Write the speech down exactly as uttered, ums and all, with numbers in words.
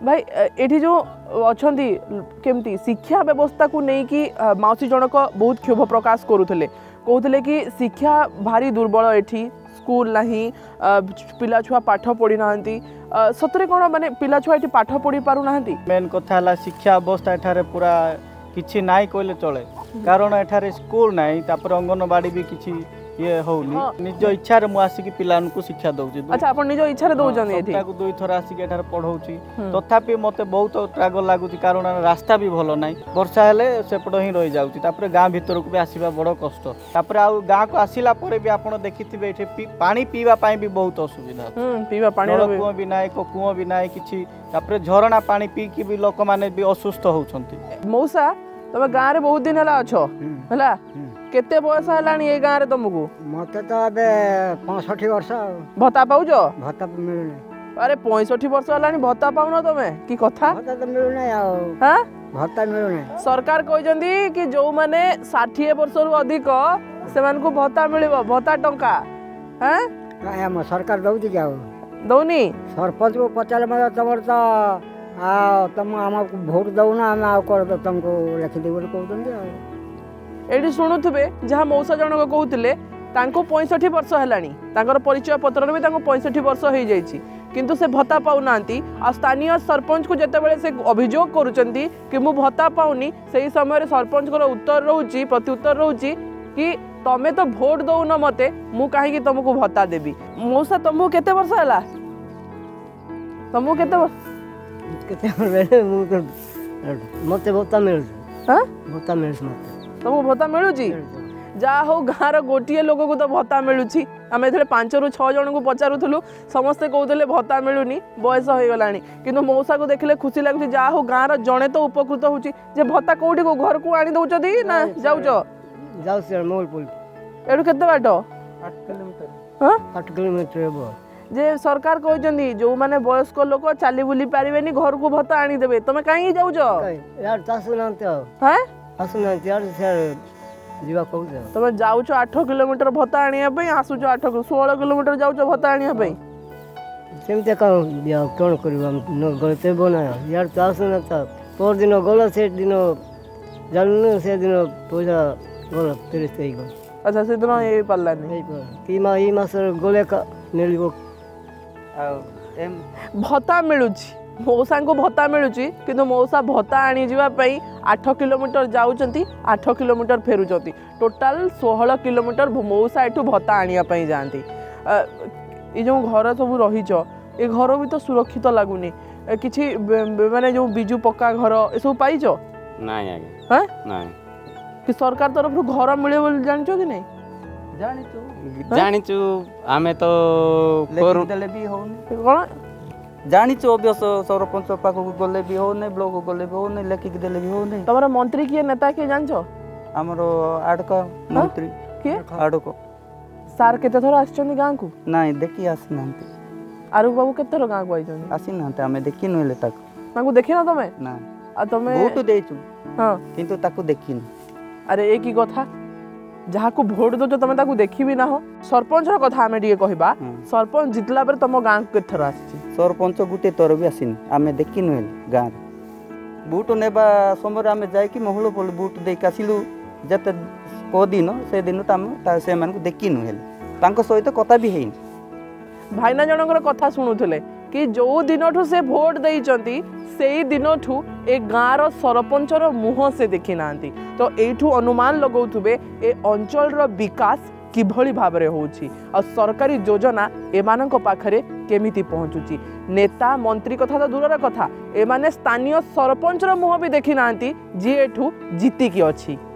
भाई ये जो अच्छा केमती शिक्षा व्यवस्था को नहीं कि मौसी जनक बहुत क्षोभ प्रकाश करुले कहते कि शिक्षा भारी दुर्बल एठी स्कूल नहीं पिला छुआ पाठ पढ़ी ना सतरे कौन माने पिला छुआ ये पाठ पढ़ी पारु ना मेन कथा है शिक्षा अवस्था एठारे पूरा किछि नाई कहले चले कारण एठारे स्कूल नहीं तापर अंगनवाड़ी भी किछि ये होनी निज इच्छा रे मु आसी कि पिलान को शिक्षा दउची। अच्छा अपन निज इच्छा रे दउचन एठी ताको दुई थरा आसी कि एठारे पढौची तथापि मते बहुत ट्रागल लागुची कारण रास्ता भी भलो नाही वर्षा हेले सेपड ही रहि जाउची तापर गां भीतर को भी आसीबा बड़ कष्ट तापर आ गां को आसीला परे भी आपण देखिथिबे एठी पानी पीवा पाई भी बहुत असुविधा हम पीवा पानी रो कुओ भी नाही को कुओ भी नाही किछि तापर झरणा पानी पी की भी लोक माने भी असुस्थ होउछंती। मौसा तबे गां रे बहुत दिन हला अछो हला केते बयस हलानी ए गां रे तुमको? मते तो अबे पैंसठ वर्ष भत्ता पाउजो? भत्ता मिलुने। अरे पैंसठ वर्ष हलानी भत्ता पाउन तमे की कथा? भत्ता तो मिलुने आ हां भत्ता मिलुने। सरकार कहजंदी कि जो माने साठ वर्ष रु अधिक सेमान को भत्ता मिलिबो भत्ता टंका हैं काय हम सरकार दउती क्या दउनी? सरपंच को पचाले म तमर तो आ तुम हमको वोट दउ ना हम आ कर तुमको लिखि देबो कहउतन एडी शुणुवे जहाँ मौसा जनक कहते पैंसठ वर्ष है परिचय पत्र भी पैंसठ वर्ष हो जाइए किंतु से भत्ता पाऊना आ स्थानीय सरपंच को जिते से अभियोग करुँच कि मु भत्ता पाऊनी से समय सरपंच को उत्तर रोचे प्रत्युत्तर रोचे कि तमे तो भोट दौन मते मु कहीं तुमको भत्ता देवी। मौसा तुमको केते वर्ष है तुमको केते मत भत्ता मिल हाँ भत्ता मिल तुमको भत्ता मिलूँ जहाँ हो गाँव गोटे लोक को तो भत्ता मिलूँ आम ए पांच रु छः जन को पचारूलु समस्ते कहते भत्ता मिलूनी बयस हो गला कि मौसा को देखले खुशी लगुच जहाँ हो गाँव जड़े तो उपकृत हो भत्ता कौटी को घर को आनी दौच ना जाऊच एठू केते बाट आठ किलोमीटर जे सरकार कहते जो माने वयस्क लोक चली बुली पारे घर को भत्ता आनी देबे तमे कहीं जाऊच तुम जाऊच आठ किलोमीटर भत्ता आने आसुच आठ षोल किलोमीटर जाऊच भत्ता आने सेमते कौन कर बना यार तो आसुना था पर दिन गल से दिन जानू से दिन पैसा गल फेरस्त हो। अच्छा से दिन ये पाला नहीं कि मा ई मास गले का मिलबो भत्ता मिलुची मौसा को भत्ता मिलूँ कि मौसा भत्ता आनी जावाई आठ किलोमीटर जाऊँच आठ किलोमीटर फेरुंच टोटाल षोहल किलोमीटर मौसा एठू भत्ता आने जाती ये जो घर सब रही ये घर भी तो सुरक्षित लगुनि कि माने जो बिजु पक्का घर ये सब पाइच ना कि सरकार तरफ घर मिले बोली जान कि नहीं जानिचु आमे तो भी कौन जानिचु अभ्यास सरपंच पाख को गले भी हो नहीं ब्लॉक को गले भी हो नहीं लेखिक देले भी हो नहीं। तमरा मंत्री किए नेता किए जानछो? हमरो आडका मंत्री किए आडको सार केते थोर आछन गां को नहीं देखि आसी नांती आरु बाबू केते थोर गां को आइछन आसी नांते हमें देखि नले ताक ताको देखि ना तमे ना आ तमे वोट देछु हां किंतु ताको देखि न। अरे एक ही कथा जहाँ को भोट दो तुम ताकू देखी भी ना हो सरपंच कथा आम टे कहवा सरपंच जितला बेर तुम गाँव को थर आसी सरपंच गुटे थर भी आसीनी आम देखी नुहे गाँव बुट नेबा समय आम जाकि महल फल बुट देख आसलु जिते दिन से दिन से देखी नुहे सहित कथा भी है भाईना जनकर कथा शुणुले कि जो दिन से भोट देइचंती से दिन ए गाँव सरपंचर मुह से देखी ना तो यू अनुमान लगौथुबे ए अंचल रो विकास किभली भाव में होउछि और सरकारी योजना एमानक पाखरे केमिति पहुँचुची नेता मंत्री कथा तो दूर कथा एमाने स्थानीय सरपंचर मुह भी देखी ना जी एठू जीतिकी अछि।